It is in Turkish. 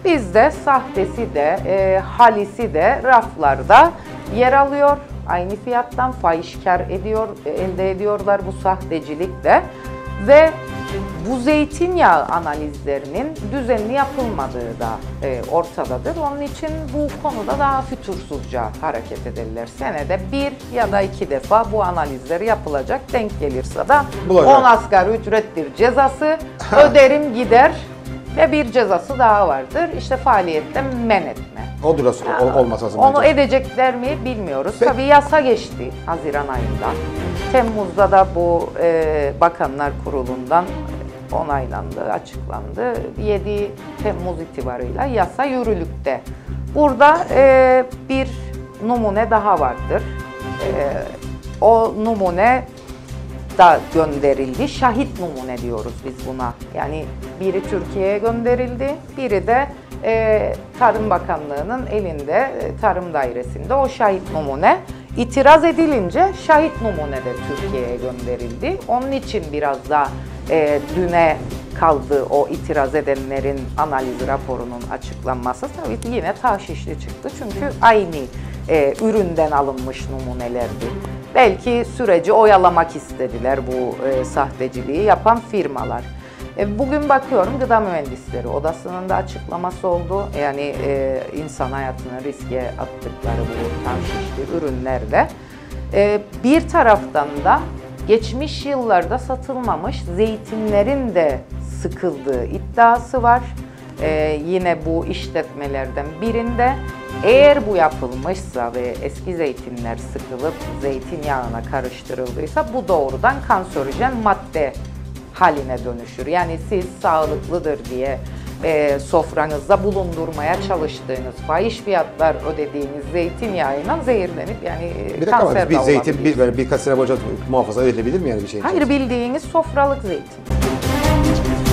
Bizde sahtesi de, halisi de raflarda yer alıyor. Aynı fiyattan fahiş kar elde ediyorlar bu sahtecilikle. Ve bu zeytinyağı analizlerinin düzenli yapılmadığı da ortadadır. Onun için bu konuda daha fütursuzca hareket ederler. Senede 1 ya da 2 defa bu analizler yapılacak. Denk gelirse de 10 asgari ücrettir cezası, öderim gider ve bir cezası daha vardır. İşte faaliyetten men etme. O da olmaz lazım. Onu edecekler mi bilmiyoruz. Tabii yasa geçti Haziran ayında. Temmuz'da da bu Bakanlar Kurulu'ndan onaylandı, açıklandı. 7 Temmuz itibarıyla yasa yürürlükte. Burada bir numune daha vardır. O numune da gönderildi. Şahit numune diyoruz biz buna. Yani biri Türkiye'ye gönderildi, biri de Tarım Bakanlığı'nın elinde, Tarım Dairesi'nde o şahit numune. İtiraz edilince şahit numune de Türkiye'ye gönderildi. Onun için biraz da düne kaldı o itiraz edenlerin analiz raporunun açıklanması. Tabii yine taşişli çıktı çünkü aynı üründen alınmış numunelerdi. Belki süreci oyalamak istediler bu sahteciliği yapan firmalar. Bugün bakıyorum Gıda Mühendisleri Odası'nın da açıklaması oldu. Yani insan hayatını riske attıkları bu taşişli ürünlerle. Bir taraftan da geçmiş yıllarda satılmamış zeytinlerin de sıkıldığı iddiası var. Yine bu işletmelerden birinde eğer bu yapılmışsa ve eski zeytinler sıkılıp zeytinyağına karıştırıldıysa bu doğrudan kanserojen madde haline dönüşür. Yani siz sağlıklıdır diye sofranızda bulundurmaya çalıştığınız, fahiş fiyatlar ödediğiniz zeytinyağıyla zehirlenip yani kanser de olabilir. Zeytin birkaç sene boyunca muhafaza edilebilir mi yani bir şey? Hayır, bildiğiniz sofralık zeytin.